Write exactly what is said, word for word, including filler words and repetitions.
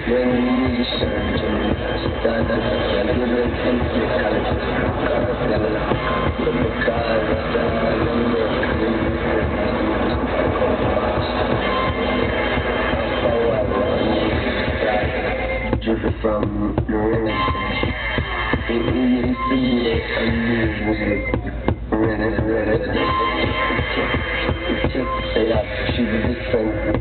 From the Renaissance, it used to be a music. Renaissance, it took, it took, it took, she was different.